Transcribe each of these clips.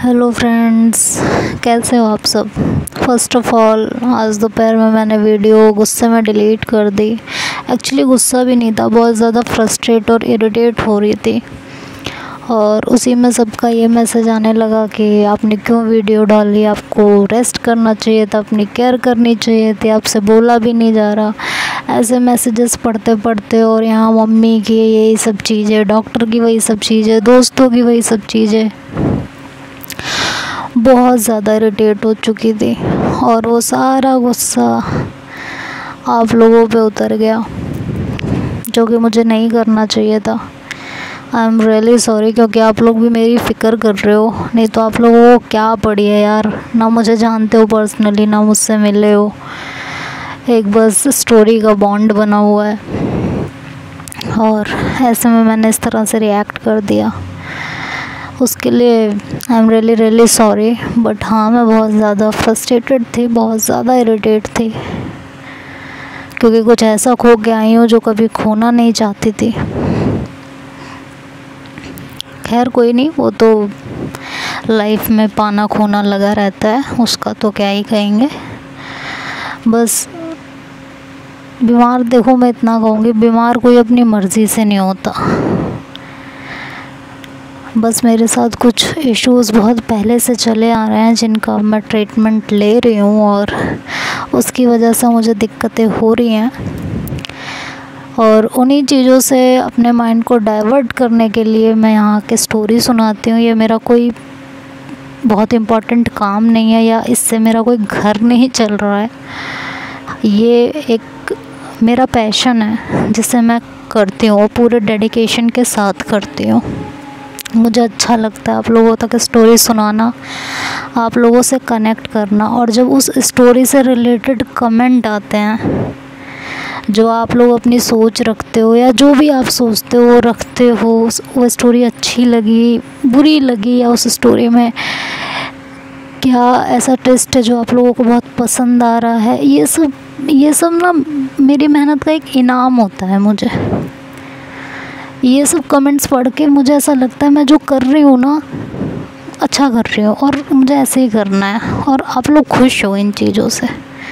Hello friends, कैसे हो आप सब। फ़र्स्ट ऑफ़ ऑल, आज दोपहर में मैंने वीडियो गुस्से में डिलीट कर दी। एक्चुअली गुस्सा भी नहीं था, बहुत ज़्यादा फ्रस्ट्रेट और इरिटेट हो रही थी। और उसी में सबका ये मैसेज आने लगा कि आपने क्यों वीडियो डाली, आपको रेस्ट करना चाहिए था, अपनी केयर करनी चाहिए थी, आपसे बोला भी नहीं जा रहा। ऐसे मैसेजेस पढ़ते पढ़ते और यहाँ मम्मी की यही सब चीज़ें, डॉक्टर की वही सब चीज़ें, दोस्तों की वही सब चीज़ें, बहुत ज़्यादा इरिटेट हो चुकी थी। और वो सारा गुस्सा आप लोगों पे उतर गया, जो कि मुझे नहीं करना चाहिए था। आई एम रियली सॉरी, क्योंकि आप लोग भी मेरी फ़िक्र कर रहे हो। नहीं तो आप लोगों को क्या पड़ी है यार, ना मुझे जानते हो पर्सनली, ना मुझसे मिले हो। एक बस स्टोरी का बॉन्ड बना हुआ है और ऐसे में मैंने इस तरह से रिएक्ट कर दिया। उसके लिए I am really sorry. But हाँ, मैं बहुत ज़्यादा फ्रस्ट्रेटेड थी, बहुत ज़्यादा इरिटेट थी, क्योंकि कुछ ऐसा खो के आई हूँ जो कभी खोना नहीं चाहती थी। खैर कोई नहीं, वो तो लाइफ में पाना खोना लगा रहता है, उसका तो क्या ही कहेंगे। बस बीमार, देखो मैं इतना कहूँगी, बीमार कोई अपनी मर्ज़ी से नहीं होता। बस मेरे साथ कुछ इश्यूज़ बहुत पहले से चले आ रहे हैं, जिनका मैं ट्रीटमेंट ले रही हूँ और उसकी वजह से मुझे दिक्कतें हो रही हैं। और उन्हीं चीज़ों से अपने माइंड को डाइवर्ट करने के लिए मैं यहाँ की स्टोरी सुनाती हूँ। ये मेरा कोई बहुत इम्पोर्टेंट काम नहीं है, या इससे मेरा कोई घर नहीं चल रहा है। ये एक मेरा पैशन है जिसे मैं करती हूँ, पूरे डेडिकेशन के साथ करती हूँ। मुझे अच्छा लगता है आप लोगों तक स्टोरी सुनाना, आप लोगों से कनेक्ट करना। और जब उस स्टोरी से रिलेटेड कमेंट आते हैं, जो आप लोग अपनी सोच रखते हो या जो भी आप सोचते हो वो रखते हो, वो स्टोरी अच्छी लगी, बुरी लगी, या उस स्टोरी में क्या ऐसा ट्विस्ट है जो आप लोगों को बहुत पसंद आ रहा है, ये सब ना मेरी मेहनत का एक इनाम होता है। मुझे ये सब कमेंट्स पढ़ के मुझे ऐसा लगता है मैं जो कर रही हूँ ना, अच्छा कर रही हूँ, और मुझे ऐसे ही करना है। और आप लोग खुश हो इन चीज़ों से।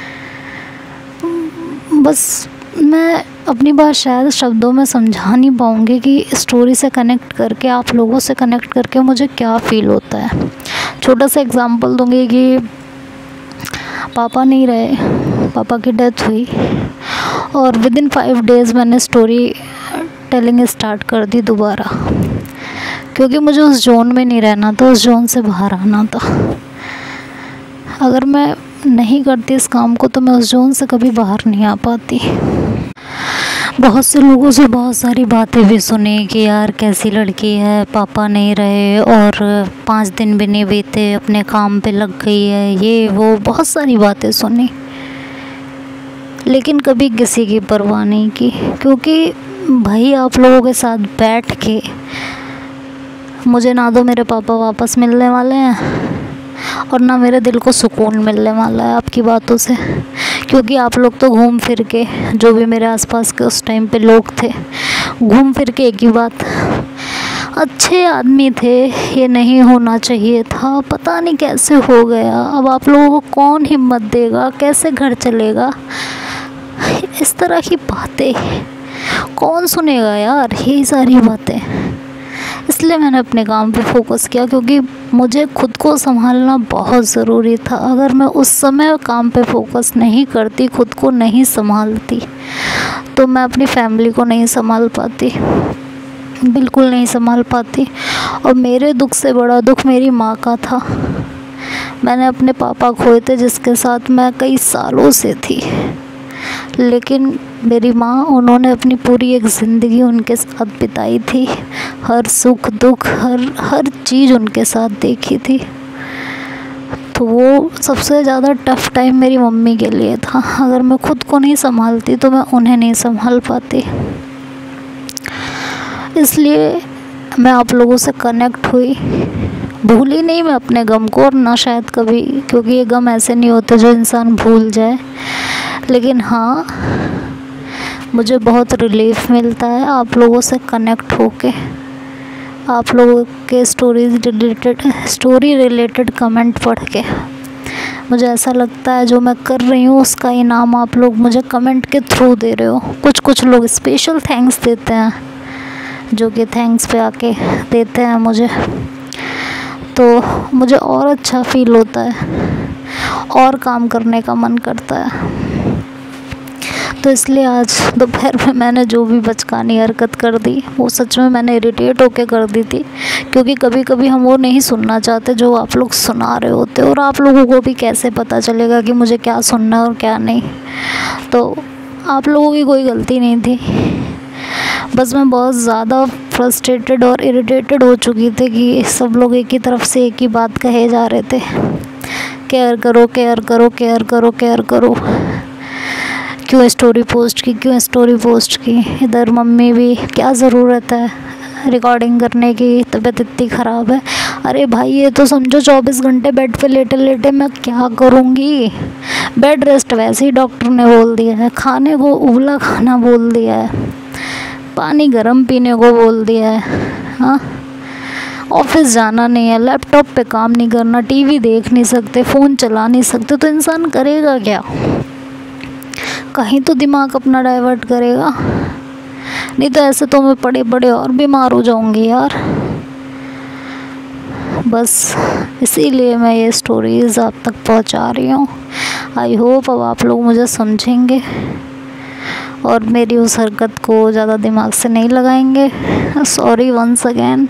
बस मैं अपनी बात शायद शब्दों में समझा नहीं पाऊँगी कि स्टोरी से कनेक्ट करके, आप लोगों से कनेक्ट करके मुझे क्या फ़ील होता है। छोटा सा एग्ज़ाम्पल दूँगी कि पापा नहीं रहे, पापा की डेथ हुई, और विदिन 5 डेज़ मैंने स्टोरी टेलिंग स्टार्ट कर दी दोबारा, क्योंकि मुझे उस जोन में नहीं रहना था, उस जोन से बाहर आना था। अगर मैं नहीं करती इस काम को तो मैं उस जोन से कभी बाहर नहीं आ पाती। बहुत से लोगों से बहुत सारी बातें भी सुनी कि यार कैसी लड़की है, पापा नहीं रहे और 5 दिन भी नहीं बीते अपने काम पे लग गई है, ये वो बहुत सारी बातें सुनी। लेकिन कभी किसी की परवाह नहीं की, क्योंकि भाई आप लोगों के साथ बैठ के मुझे ना तो मेरे पापा वापस मिलने वाले हैं और ना मेरे दिल को सुकून मिलने वाला है आपकी बातों से। क्योंकि आप लोग तो घूम फिर के, जो भी मेरे आसपास के उस टाइम पे लोग थे, घूम फिर के एक ही बात, अच्छे आदमी थे, ये नहीं होना चाहिए था, पता नहीं कैसे हो गया, अब आप लोगों को कौन हिम्मत देगा, कैसे घर चलेगा, इस तरह की बातें कौन सुनेगा यार, यही सारी बातें। इसलिए मैंने अपने काम पे फोकस किया, क्योंकि मुझे खुद को संभालना बहुत ज़रूरी था। अगर मैं उस समय काम पे फोकस नहीं करती, खुद को नहीं संभालती, तो मैं अपनी फैमिली को नहीं संभाल पाती, बिल्कुल नहीं संभाल पाती। और मेरे दुख से बड़ा दुख मेरी माँ का था। मैंने अपने पापा खोए थे, जिसके साथ मैं कई सालों से थी, लेकिन मेरी माँ, उन्होंने अपनी पूरी एक ज़िंदगी उनके साथ बिताई थी, हर सुख दुख, हर चीज़ उनके साथ देखी थी। तो वो सबसे ज़्यादा टफ़ टाइम मेरी मम्मी के लिए था। अगर मैं खुद को नहीं संभालती तो मैं उन्हें नहीं संभाल पाती। इसलिए मैं आप लोगों से कनेक्ट हुई, भूली नहीं मैं अपने गम को, और ना शायद कभी, क्योंकि ये गम ऐसे नहीं होते जो इंसान भूल जाए। लेकिन हाँ, मुझे बहुत रिलीफ मिलता है आप लोगों से कनेक्ट होके। आप लोगों के स्टोरी रिलेटेड कमेंट पढ़ के मुझे ऐसा लगता है जो मैं कर रही हूँ उसका इनाम आप लोग मुझे कमेंट के थ्रू दे रहे हो। कुछ लोग स्पेशल थैंक्स देते हैं, जो कि थैंक्स पे आके देते हैं मुझे, तो मुझे और अच्छा फील होता है और काम करने का मन करता है। तो इसलिए आज दोपहर में मैंने जो भी बचकानी हरकत कर दी वो सच में मैंने इरिटेट होके कर दी थी, क्योंकि कभी कभी हम वो नहीं सुनना चाहते जो आप लोग सुना रहे होते, और आप लोगों को भी कैसे पता चलेगा कि मुझे क्या सुनना है और क्या नहीं। तो आप लोगों की कोई गलती नहीं थी, बस मैं बहुत ज़्यादा फ्रस्ट्रेटेड और इरिटेटेड हो चुकी थी कि सब लोग एक ही तरफ से एक ही बात कहे जा रहे थे, केयर करो केयर करो केयर करो केयर करो, क्यों स्टोरी पोस्ट की। इधर मम्मी भी, क्या ज़रूरत है रिकॉर्डिंग करने की, तबीयत इतनी ख़राब है। अरे भाई ये तो समझो 24 घंटे बेड पे लेटे लेटे मैं क्या करूँगी। बेड रेस्ट वैसे ही डॉक्टर ने बोल दिया है, खाने को उबला खाना बोल दिया है, पानी गर्म पीने को बोल दिया है, हाँ ऑफिस जाना नहीं है, लैपटॉप पे काम नहीं करना, टीवी देख नहीं सकते, फ़ोन चला नहीं सकते, तो इंसान करेगा क्या? कहीं तो दिमाग अपना डाइवर्ट करेगा, नहीं तो ऐसे तो मैं पड़े पड़े और बीमार हो जाऊंगी यार। बस इसीलिए मैं ये स्टोरीज़ आप तक पहुंचा रही हूँ। आई होप अब आप लोग मुझे समझेंगे और मेरी उस हरकत को ज़्यादा दिमाग से नहीं लगाएंगे। Sorry once again,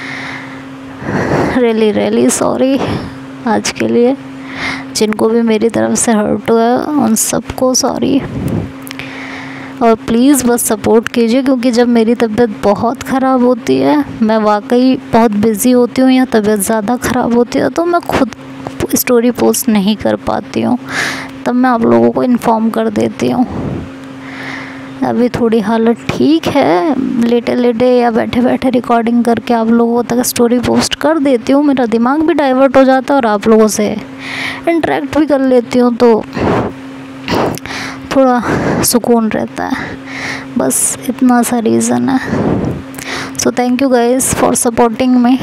really sorry आज के लिए। जिनको भी मेरी तरफ से हर्ट हुआ है उन सबको सॉरी, और प्लीज़ बस सपोर्ट कीजिए, क्योंकि जब मेरी तबीयत बहुत ख़राब होती है, मैं वाकई बहुत बिज़ी होती हूँ या तबीयत ज़्यादा ख़राब होती है, तो मैं खुद स्टोरी पोस्ट नहीं कर पाती हूँ, तब मैं आप लोगों को इन्फॉर्म कर देती हूँ। अभी थोड़ी हालत ठीक है, लेटे लेटे या बैठे बैठे रिकॉर्डिंग करके आप लोगों तक स्टोरी पोस्ट कर देती हूँ, मेरा दिमाग भी डाइवर्ट हो जाता है और आप लोगों से इंटरेक्ट भी कर लेती हूँ, तो थोड़ा सुकून रहता है। बस इतना सा रीज़न है। So thank you guys for supporting me,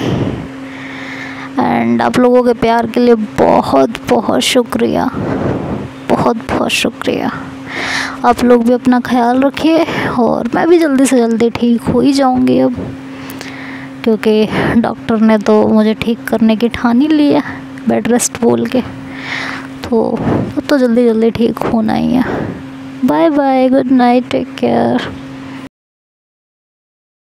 and आप लोगों के प्यार के लिए बहुत बहुत शुक्रिया, बहुत शुक्रिया। आप लोग भी अपना ख्याल रखिए, और मैं भी जल्दी से जल्दी ठीक हो ही जाऊंगी अब, क्योंकि डॉक्टर ने तो मुझे ठीक करने की ठान ही ली है बेड रेस्ट बोल के, तो अब तो जल्दी जल्दी ठीक होना ही है। Bye bye, good night, take care.